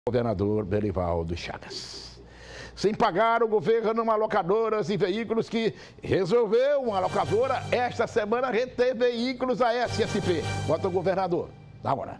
Governador Belivaldo Chagas. Sem pagar, o governo uma locadoras e veículos que resolveu, uma locadora, esta semana reter veículos da SSP. Bota o governador, dá hora.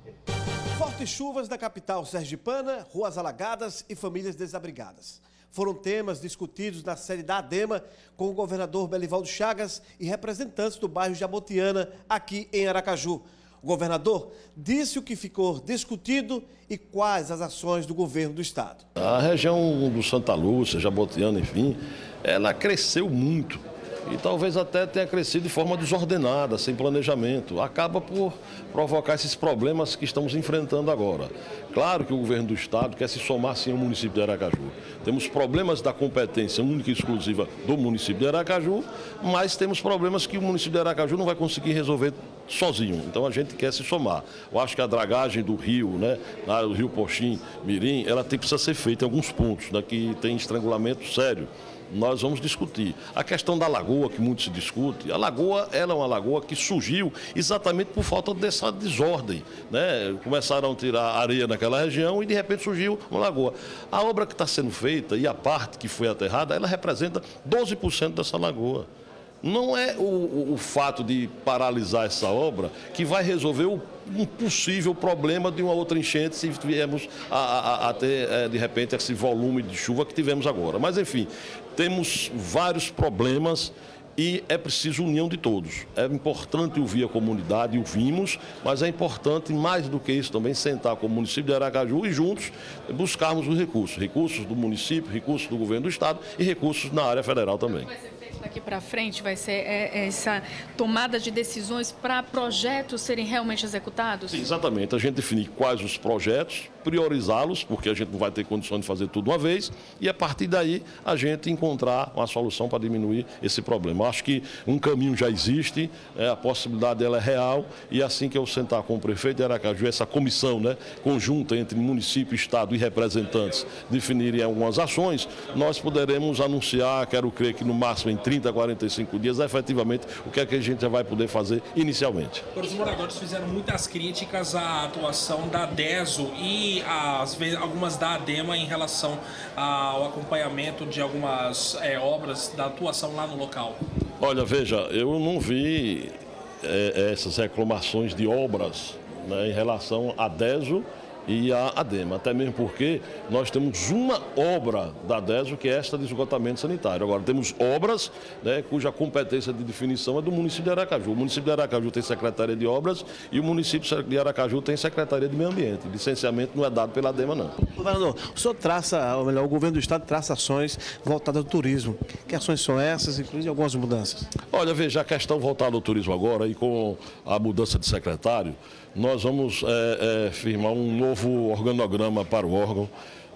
Fortes chuvas na capital sergipana, ruas alagadas e famílias desabrigadas. Foram temas discutidos na sede da ADEMA com o governador Belivaldo Chagas e representantes do bairro Jabotiana, aqui em Aracaju. O governador disse o que ficou discutido e quais as ações do governo do estado. A região do Santa Lúcia, Jabotiana, enfim, ela cresceu muito e talvez até tenha crescido de forma desordenada, sem planejamento. Acaba por provocar esses problemas que estamos enfrentando agora. Claro que o governo do estado quer se somar sim ao município de Aracaju. Temos problemas da competência única e exclusiva do município de Aracaju, mas temos problemas que o município de Aracaju não vai conseguir resolver sozinho. Então a gente quer se somar. Eu acho que a dragagem do rio, né, do rio Poxim, Mirim, ela precisa ser feita em alguns pontos, né, que tem estrangulamento sério. Nós vamos discutir. A questão da lagoa, que muito se discute, a lagoa, ela é uma lagoa que surgiu exatamente por falta dessa desordem, né? Começaram a tirar areia naquela região e de repente surgiu uma lagoa. A obra que está sendo feita e a parte que foi aterrada, ela representa 12% dessa lagoa. Não é o fato de paralisar essa obra que vai resolver um possível problema de uma outra enchente se viemos a ter, de repente, esse volume de chuva que tivemos agora. Mas, enfim, temos vários problemas e é preciso união de todos. É importante ouvir a comunidade, ouvimos, mas é importante, mais do que isso, também sentar com o município de Aracaju e juntos buscarmos os recursos. Recursos do município, recursos do governo do estado e recursos na área federal também. Daqui para frente vai ser essa tomada de decisões para projetos serem realmente executados? Sim, exatamente. A gente definir quais os projetos, priorizá-los, porque a gente não vai ter condições de fazer tudo uma vez, e a partir daí a gente encontrar uma solução para diminuir esse problema. Eu acho que um caminho já existe, a possibilidade dela é real, e assim que eu sentar com o prefeito de Aracaju, essa comissão, né, conjunta entre município, estado e representantes definirem algumas ações, nós poderemos anunciar, quero crer que no máximo em 30 a 45 dias, efetivamente, o que é que a gente já vai poder fazer inicialmente. Os moradores fizeram muitas críticas à atuação da DESO e algumas da ADEMA em relação ao acompanhamento de algumas obras da atuação lá no local. Olha, veja, eu não vi essas reclamações de obras, né, em relação à DESO e a ADEMA, até mesmo porque nós temos uma obra da DESO, que é esta de esgotamento sanitário. Agora, temos obras, né, cuja competência de definição é do município de Aracaju. O município de Aracaju tem Secretaria de Obras e o município de Aracaju tem Secretaria de Meio Ambiente. Licenciamento não é dado pela ADEMA, não. Governador, o senhor traça, ou melhor, o governo do estado traça ações voltadas ao turismo. Que ações são essas, inclusive algumas mudanças? Olha, veja, a questão voltada ao turismo agora e com a mudança de secretário, nós vamos firmar um novo organograma para o órgão.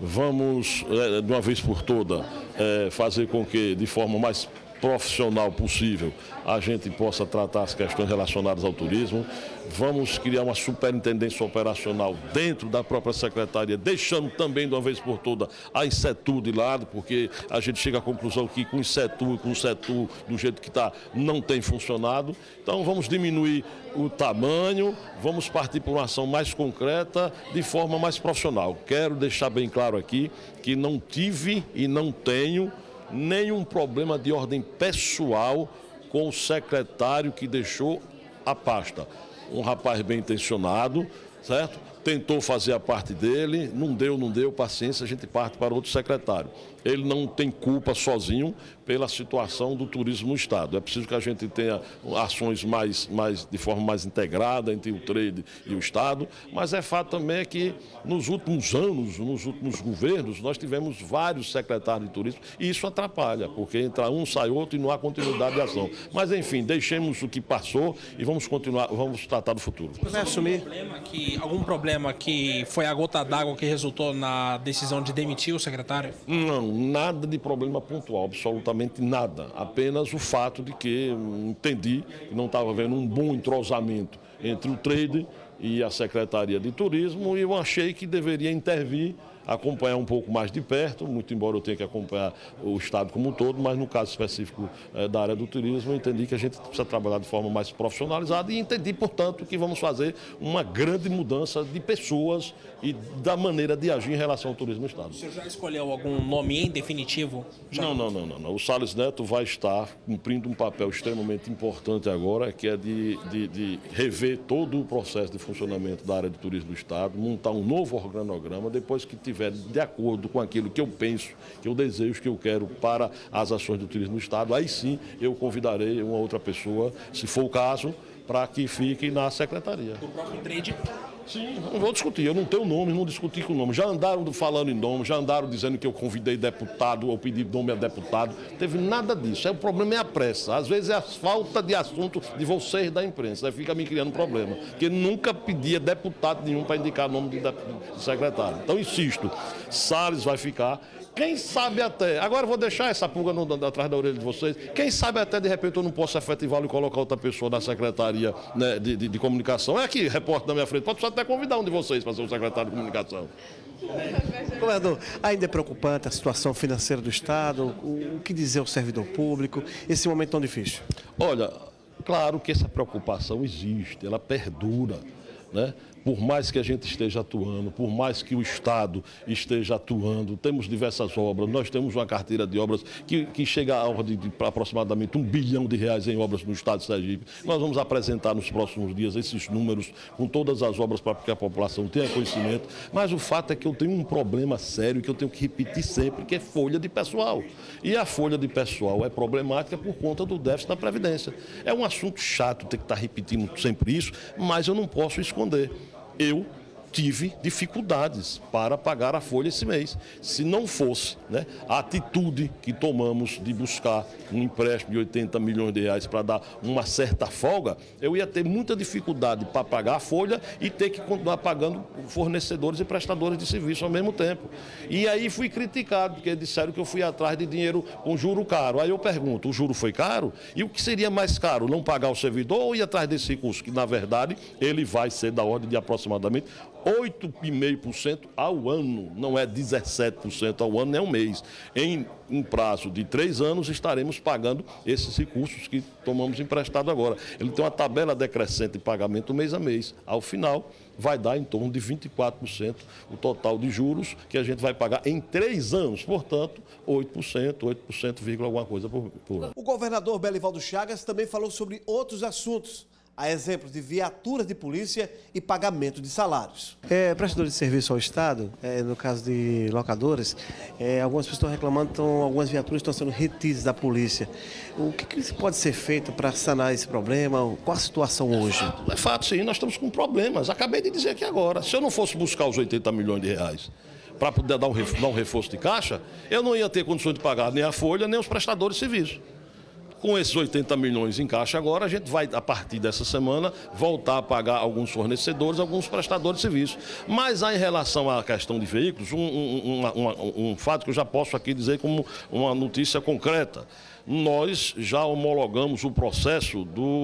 Vamos, de uma vez por toda, fazer com que, de forma mais profissional possível, a gente possa tratar as questões relacionadas ao turismo. Vamos criar uma superintendência operacional dentro da própria secretaria, deixando também, de uma vez por toda, a Insetur de lado, porque a gente chega à conclusão que com o Insetur, do jeito que está, não tem funcionado. Então vamos diminuir o tamanho, vamos partir para uma ação mais concreta, de forma mais profissional. Quero deixar bem claro aqui que não tive e não tenho nenhum problema de ordem pessoal com o secretário que deixou a pasta. Um rapaz bem intencionado, certo? Tentou fazer a parte dele, não deu, paciência, a gente parte para outro secretário. Ele não tem culpa sozinho pela situação do turismo no estado. É preciso que a gente tenha ações de forma mais integrada entre o trade e o estado, mas é fato também que nos últimos anos, nos últimos governos, nós tivemos vários secretários de turismo e isso atrapalha, porque entra um, sai outro e não há continuidade de ação. Mas enfim, deixemos o que passou e vamos continuar, vamos tratar do futuro. Vai assumir algum problema que foi a gota d'água que resultou na decisão de demitir o secretário? Não, nada de problema pontual, absolutamente nada. Apenas o fato de que entendi que não estava havendo um bom entrosamento entre o trade e a Secretaria de Turismo e eu achei que deveria intervir acompanhar um pouco mais de perto, muito embora eu tenha que acompanhar o Estado como um todo, mas no caso específico da área do turismo, eu entendi que a gente precisa trabalhar de forma mais profissionalizada e entendi, portanto, que vamos fazer uma grande mudança de pessoas e da maneira de agir em relação ao turismo no Estado. O senhor já escolheu algum nome em definitivo? Não. O Salles Neto vai estar cumprindo um papel extremamente importante agora, que é de rever todo o processo de funcionamento da área de turismo do Estado, montar um novo organograma, depois que tiver de acordo com aquilo que eu penso, que eu desejo, que eu quero para as ações do turismo do Estado, aí sim eu convidarei uma outra pessoa, se for o caso, para que fique na secretaria. Do próprio trade? Sim, não vou discutir, eu não tenho nome, não discuti com o nome. Já andaram falando em nome, já andaram dizendo que eu convidei deputado ou pedi nome a deputado. Teve nada disso, o problema é a pressa. Às vezes é a falta de assunto de vocês da imprensa, aí fica me criando problema. Porque nunca pedia deputado nenhum para indicar nome de secretário. Então, insisto, Salles vai ficar. Quem sabe até, agora eu vou deixar essa pulga atrás da orelha de vocês, quem sabe até de repente eu não posso efetivá-lo e colocar outra pessoa na secretaria, né, de comunicação. É aqui, repórter na minha frente, pode até convidar um de vocês para ser o secretário de comunicação. Governador, ainda é preocupante a situação financeira do Estado, o que dizer ao servidor público, esse momento tão difícil? Olha, claro que essa preocupação existe, ela perdura, né? Por mais que a gente esteja atuando, por mais que o Estado esteja atuando, temos diversas obras, nós temos uma carteira de obras que chega à ordem de aproximadamente R$1 bilhão em obras no Estado de Sergipe. Nós vamos apresentar nos próximos dias esses números com todas as obras para que a população tenha conhecimento, mas o fato é que eu tenho um problema sério que eu tenho que repetir sempre, que é folha de pessoal. E a folha de pessoal é problemática por conta do déficit da Previdência. É um assunto chato ter que estar repetindo sempre isso, mas eu não posso esconder. Eu tive dificuldades para pagar a folha esse mês. Se não fosse, né, a atitude que tomamos de buscar um empréstimo de R$80 milhões para dar uma certa folga, eu ia ter muita dificuldade para pagar a folha e ter que continuar pagando fornecedores e prestadores de serviço ao mesmo tempo. E aí fui criticado, porque disseram que eu fui atrás de dinheiro com juro caro. Aí eu pergunto, o juro foi caro? E o que seria mais caro, não pagar o servidor ou ir atrás desse custo? Que, na verdade, ele vai ser da ordem de aproximadamente 8,5% ao ano, não é 17% ao ano, nem um mês. Em um prazo de 3 anos, estaremos pagando esses recursos que tomamos emprestado agora. Ele tem uma tabela decrescente de pagamento mês a mês. Ao final, vai dar em torno de 24% o total de juros que a gente vai pagar em 3 anos. Portanto, 8%, alguma coisa por ano. O governador Belivaldo Chagas também falou sobre outros assuntos, a exemplo de viaturas de polícia e pagamento de salários. Prestadores de serviço ao Estado, no caso de locadoras, algumas pessoas estão reclamando que algumas viaturas estão sendo retidas da polícia. O que pode ser feito para sanar esse problema? Qual a situação hoje? É fato, sim, nós estamos com problemas. Acabei de dizer aqui agora, se eu não fosse buscar os R$80 milhões para poder dar um reforço de caixa, eu não ia ter condições de pagar nem a folha, nem os prestadores de serviço. Com esses 80 milhões em caixa agora, a gente vai, a partir dessa semana, voltar a pagar alguns fornecedores, alguns prestadores de serviço. Mas em relação à questão de veículos, um fato que eu já posso aqui dizer como uma notícia concreta. Nós já homologamos o processo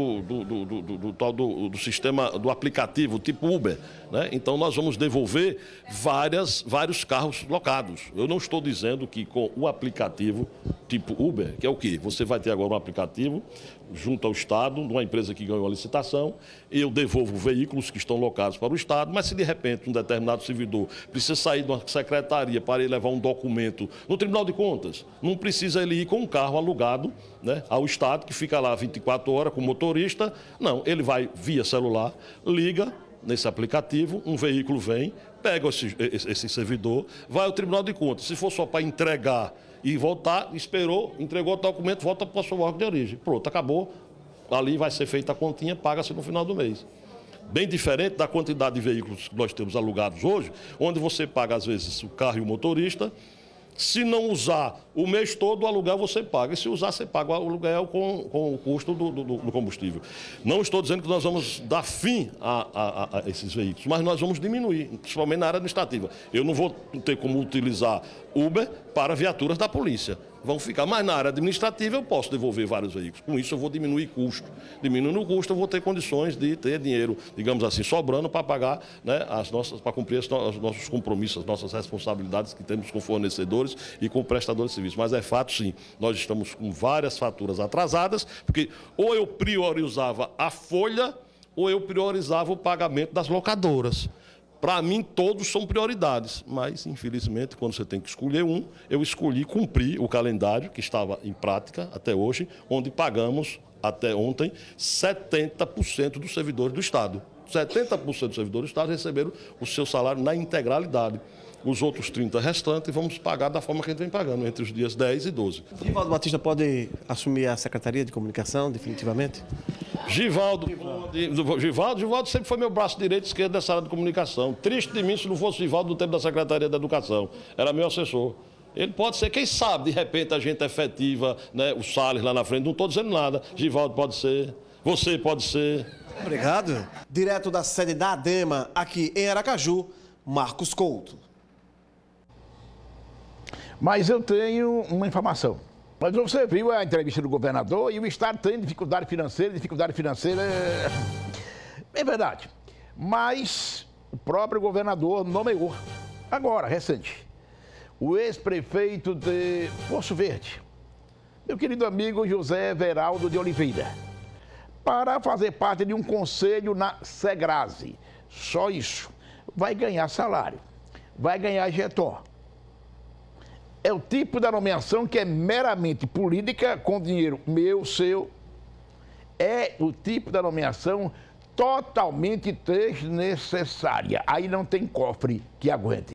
do sistema, do aplicativo tipo Uber, né? Então nós vamos devolver vários carros locados. Eu não estou dizendo que com o aplicativo tipo Uber, que é o quê? Você vai ter agora um aplicativo junto ao Estado, de uma empresa que ganhou a licitação, eu devolvo veículos que estão locados para o Estado, mas se de repente um determinado servidor precisa sair de uma secretaria para ir levar um documento no Tribunal de Contas, não precisa ele ir com um carro alugado, né, ao Estado, que fica lá 24 horas com o motorista, não, ele vai via celular, liga nesse aplicativo, um veículo vem, pega esse servidor, vai ao Tribunal de Contas, se for só para entregar e voltar, esperou, entregou o documento, volta para o seu órgão de origem. Pronto, acabou. Ali vai ser feita a continha, paga-se no final do mês. Bem diferente da quantidade de veículos que nós temos alugados hoje, onde você paga, às vezes, o carro e o motorista. Se não usar o mês todo, o aluguel você paga. E se usar, você paga o aluguel com o custo do combustível. Não estou dizendo que nós vamos dar fim a esses veículos, mas nós vamos diminuir, principalmente na área administrativa. Eu não vou ter como utilizar Uber para viaturas da polícia. vão ficar. Mas na área administrativa eu posso devolver vários veículos. Com isso eu vou diminuir custo. Diminuindo o custo eu vou ter condições de ter dinheiro, digamos assim, sobrando para pagar, né, para cumprir os nossos compromissos, as nossas responsabilidades que temos com fornecedores e com prestadores de serviços. Mas é fato, sim, nós estamos com várias faturas atrasadas, porque ou eu priorizava a folha ou eu priorizava o pagamento das locadoras. Para mim, todos são prioridades, mas, infelizmente, quando você tem que escolher um, eu escolhi cumprir o calendário que estava em prática até hoje, onde pagamos, até ontem, 70% dos servidores do Estado. 70% dos servidores do Estado receberam o seu salário na integralidade. Os outros 30% restantes vamos pagar da forma que a gente vem pagando, entre os dias 10 e 12. Givaldo Batista pode assumir a Secretaria de Comunicação, definitivamente? Givaldo sempre foi meu braço direito e esquerdo dessa área de comunicação. Triste de mim se não fosse Givaldo no tempo da Secretaria da Educação. Era meu assessor. Ele pode ser, quem sabe, de repente a gente efetiva, né, o Salles lá na frente. Não estou dizendo nada. Givaldo pode ser, você pode ser. Obrigado. Direto da sede da ADEMA, aqui em Aracaju, Marcos Couto. Mas eu tenho uma informação. Mas você viu a entrevista do governador e o Estado tem dificuldade financeira é verdade. Mas o próprio governador nomeou, agora, recente, o ex-prefeito de Poço Verde, meu querido amigo José Veraldo de Oliveira, para fazer parte de um conselho na Segrase. Só isso. Vai ganhar salário, vai ganhar jeton. É o tipo da nomeação que é meramente política, com dinheiro meu, seu. É o tipo da nomeação totalmente desnecessária. Aí não tem cofre que aguente.